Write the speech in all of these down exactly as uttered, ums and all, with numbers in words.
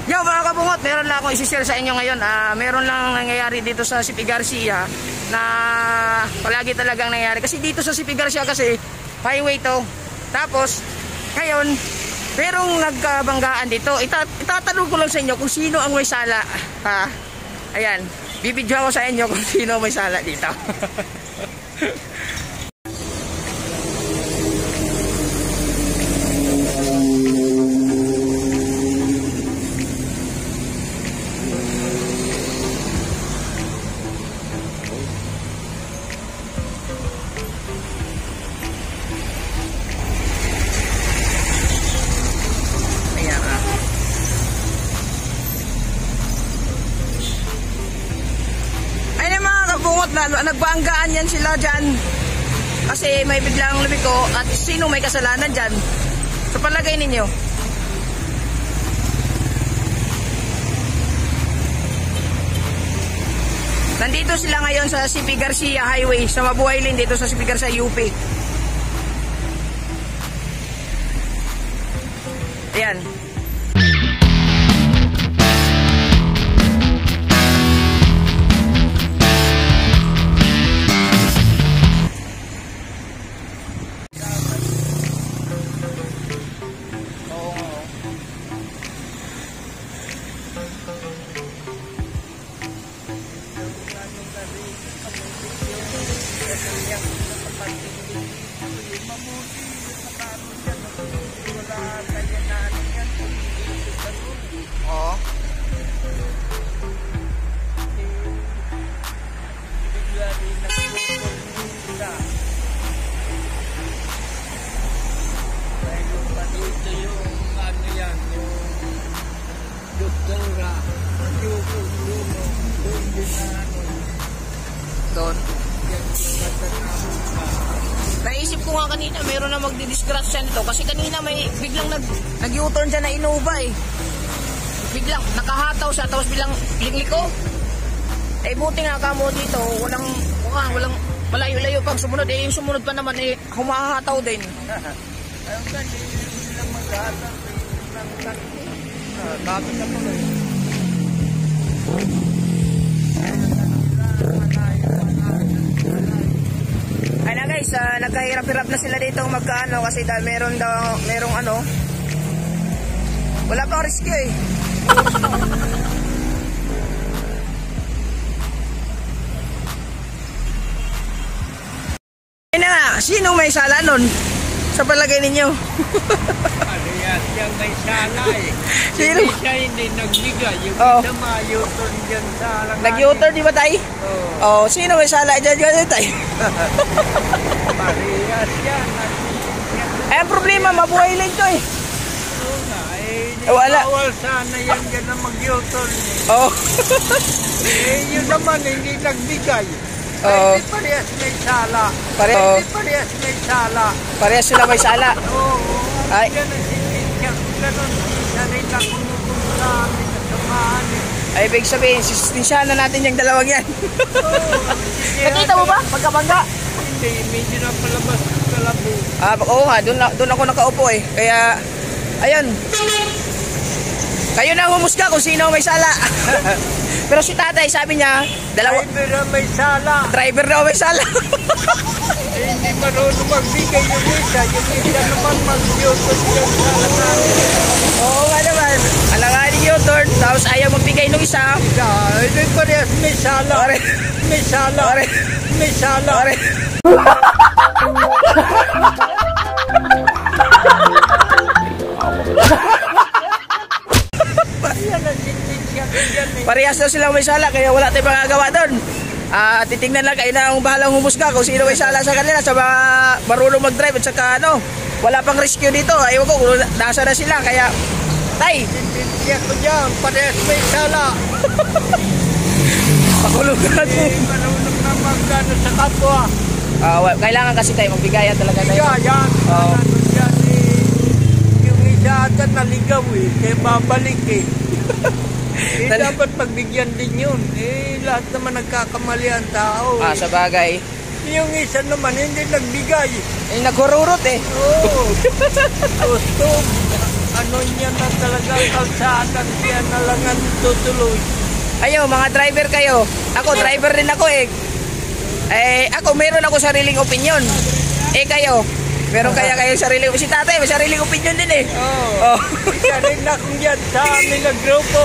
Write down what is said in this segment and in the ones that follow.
Yo mga kabungot, meron lang akong isi-share sa inyo ngayon. Ah, meron lang nangyayari dito sa C P Garcia na palagi talagang nangyayari. Kasi dito sa C P Garcia kasi highway to. Tapos ngayon, merong nagkabanggaan dito. Ita itatanong ko lang sa inyo kung sino ang may sala. Ha? Ayan, bibidyo ako sa inyo kung sino may sala dito. Nagbanggaan yan sila dyan kasi may biglang lumiko. At sino may kasalanan dyan sa palagay ninyo? Nandito sila ngayon sa C P Garcia Highway, sa Mabuhay Lane, dito sa C P Garcia U P. Ayan. Doon. Naisip ko nga kanina mayroon na magdi-disgrasya nito kasi kanina may biglang nag nag-U-turn siya na Innova eh. Biglang nakahataw siya tapos bilang lingliko. Eh buti nga kamo dito, walang walang, walang malayo-layo pag sumunod eh, yung sumunod pa naman eh humahataw din. Ayun ka, hindi silang maghahataw ng taxi. Ah, bakit na po eh. Ay na guys, uh, nagkahirap-hirap na sila dito magkaano kasi dahil meron daw, merong ano, wala pang rescue eh. Ay na nga, sino may sala nun sa palagay ninyo? Ano yan, yan may sala eh. Sino? Hindi siya hindi nagbigay. Yung oh. isa ma-U-turn dyan sa alanganin. Nag-U-turn di ba tayo? Oo. Oh. Oh, sino may sala dyan dyan tayo? Parehas yan. Eh, ang problema, Mabuhay Lane to eh. Oo nga, eh, eh wala. Bawal sana yan dyan na mag-U-turn eh. Oh. Eh, yun naman, hindi nagbigay. Oh. Ay, hindi parehas may sala. Pare oh. Hindi parehas may sala. Parehas sila may sala. Oo. Ay. Yan ang sinisya ko ganun. Sanay na kumukulong sa amin at samahan eh. Ay, ibig sabihin, sistisyahan na natin yung dalawang yan. Oo. Nakita mo ba? Pagkabangga? Hindi, medyo na palabas ng kalabo. Ah, oo nga, doon, doon ako nakaupo eh. Kaya, ayun. Kayo na humusga kung sino may sala. Pero si tatay, sabi niya, dalawa... Driver na may sala. Driver na may sala. Eh, hindi marunong magbigay yung isa. Yung isa naman mag-U-turn yung sala namin. Oo nga naman. Alanganin yung turn, tapos ayaw magbigay ng isa. Isa, hindi parehas may sala. Pare. May sala. Pare. May sala. Pare. Parehas daw silang may sala kaya wala tayong magagawa doon. Ah, titingnan lang kayo na ang bahalang humusga kung sino may sala sa kanila sa mga marunong mag-drive at saka ano, wala pang rescue dito. Ayaw ko kung nasa na sila kaya tay, titingnan ko dyan, parehas may sala. pakulungan mo. Eh, marunong na magkano sa kapwa. Ah, well, kailangan kasi tayo magbigayan talaga tayo. Yeah, yan. Oh. Ano yan eh, yung isa agad naligaw eh, kaya babalik eh. Eh, dapat pagbigyan din yun. Eh, lahat naman nagkakamali ang tao. Ah, sa bagay. Yung isa naman, hindi nagbigay. Eh, naghururot eh. Oo. Gusto. ano niya na talaga kalsada, siya na lang ang tutuloy. Ayo, mga driver kayo. Ako, driver din ako eh. Eh, ako, meron ako sariling opinion. Eh, kayo, meron kaya kayo sariling opinion. Si tatay, may sariling opinion din eh. Oo. Oh. Isa rin akong yan sa amin na grupo.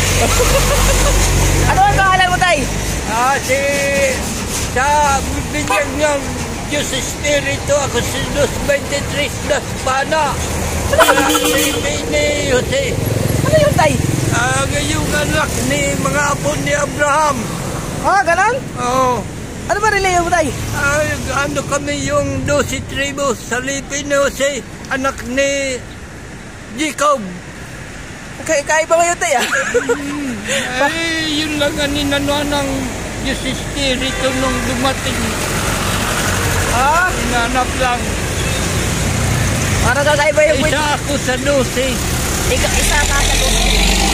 Ano ang pangalan mo, tay? Ah, si... Sa binyag ng Diyos Espiritu, ako si Dos twenty-three Das Pana. Si ni Jose. Ano yun, tay? Ah, yung anak ni mga apo ni Abraham. Ah, ganon? Oo. Ano ba reliyon mo, tay? Ay, ano kami yung twelve tribus sa Lipin ni Jose, anak ni Jacob. Kaya kaiba kayo, tay, ah? Ay, yun lang ang ninanwa ng Diyos Espiritu nung dumating. Ah? Hinanap lang. Para kakaiba yung Isa ako sa twelve. Ika, isa ka sa dosi.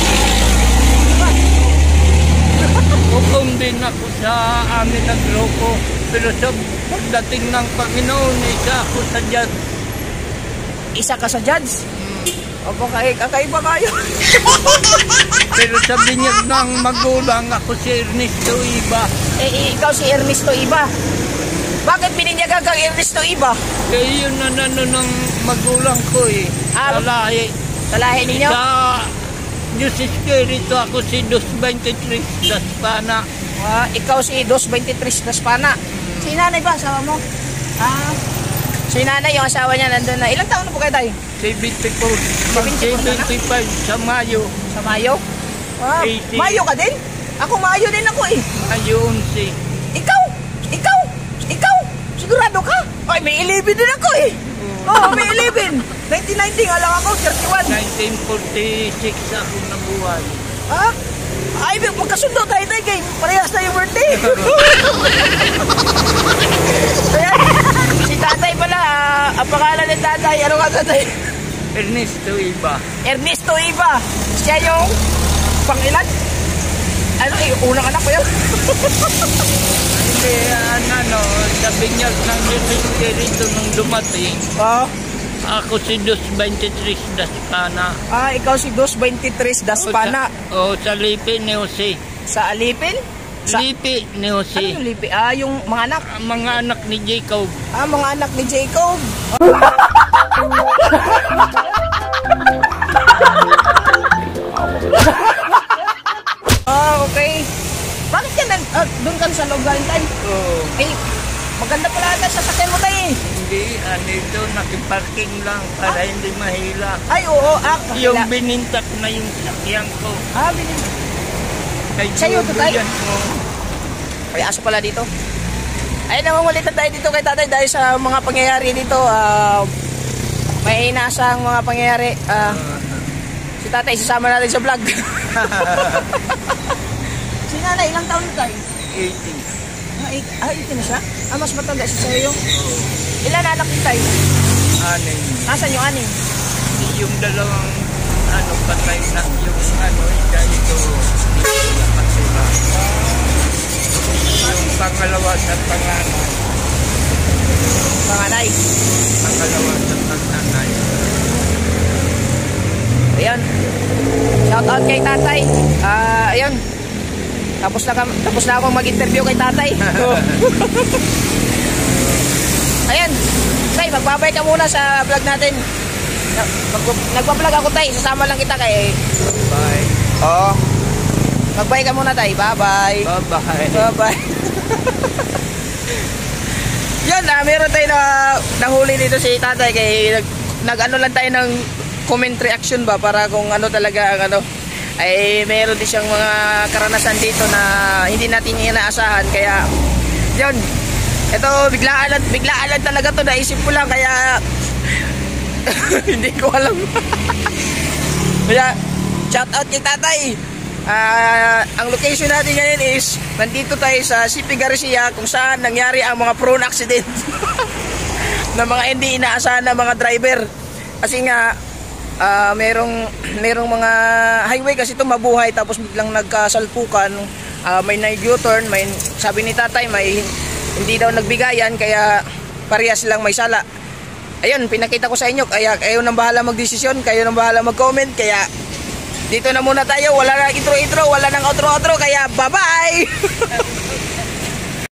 Hukom din ako sa amin na grupo. Pero sa pagdating ng Panginoon, isa ako sa judge. Isa ka sa judge? Hmm. Opo, kay, kakaiba kayo. Pero sa binyag ng magulang, ako si Ernesto Iba. Eh, ikaw si Ernesto Iba. Bakit pininyagan kang Ernesto Iba? Kaya yun na nano ng magulang ko eh. Ah, sa lahi. Sa lahi ninyo? Sa Diyos Espiritu, ako si Dos twenty-three Das Pana. Ah, ikaw si Dos twenty-three Das Pana. Si nanay ba, asawa mo? Ah, si nanay, yung asawa niya nandun na. Ilang taon na po kayo, tay? seventy-four. seventy-five sa Mayo. Sa Mayo? Ah, eighty. Mayo ka din? Ako Mayo din ako eh. Mayo eleven. Ikaw? Ikaw? Ikaw? Sigurado ka? Ay, may eleven din ako eh. Oo, oh, may eleven. nineteen ninety nga lang ako, thirty-one. nineteen forty-six ako nabuhay. Ha? Ay, may pagkasundo tayo tayo kay parehas na yung birthday. Ayan, si tatay pala, uh, ang pangalan ng tatay, ano ka tatay? Ernesto Iba. Ernesto Iba. Siya yung pangilan? Ano eh, unang anak ko yan? Hindi, ano, sa binyag ng Diyos Espiritu nung dumating, Oo. ako si Dos twenty-three Das Pana. Ah, ikaw si Dos twenty-three Das Pana. O, sa Lipin ni Jose. Sa Alipin? Sa, Lipi ni ano Jose. yung Lipi? Ah, yung mga anak. Ang mga anak ni Jacob. Ah, mga anak ni Jacob. Ah, okay. Bakit ka nag... Uh, doon ka sa loob galing tayo? Oo. Eh, maganda pala ata sa sakyan mo tayo eh. Hindi, andito, nakiparking lang para hindi mahila. Ay, oo. Ah, Yung kakila. binintak na yung sakyan ko. Ah, binin. Kay Sa'yo to, tay? Julian, oo. May aso pala dito. Ay, namamalitan tayo dito kay tatay dahil sa mga pangyayari dito. Uh, may inaasang mga pangyayari. Uh, si tatay, sasama natin sa vlog. Si nanay, ilang taon na tayo? eighty. Ah, eight, ah, eighty na siya? Ah, mas matanda siya sa'yo. Ilan anak ni tayo? Anin. Nasaan yung aning? Yung dalawang ano patay na yung ano isa ito nakatira. Yung pangalawa sa panganay. Panganay. Pangalawa sa panganay. Ayan. Shout out kay tatay. Ah, ayan. Tapos na, tapos na akong mag-interview kay tatay. Ayan. Tay, magbabay ka muna sa vlog natin. Mag nagpa-vlog ako, tay. Sasama lang kita kay... Bye. Oo. Magbay ka muna, tay. Bye-bye. Bye-bye. Bye-bye. Yan, ah, meron tayo na nahuli dito si tatay kay nag, nag-ano lang tayo ng comment reaction ba para kung ano talaga ang ano ay meron din siyang mga karanasan dito na hindi natin inaasahan kaya yun ito biglaan lang, biglaan lang talaga to naisip ko lang kaya hindi ko alam kaya shout out kay tatay. Uh, ang location natin ngayon is nandito tayo sa C P Garcia kung saan nangyari ang mga prone accident ng mga hindi inaasahan na mga driver kasi nga uh, merong, merong mga highway kasi ito mabuhay tapos biglang nagkasalpukan, uh, may nag-U-turn, may, sabi ni tatay may hindi daw nagbigayan kaya parehas silang may sala ayun, pinakita ko sa inyo. Kaya kayo nang bahala magdesisyon, kayo nang bahala mag-comment. Kaya dito na muna tayo. Wala na intro-intro, wala nang outro-outro. Kaya bye-bye!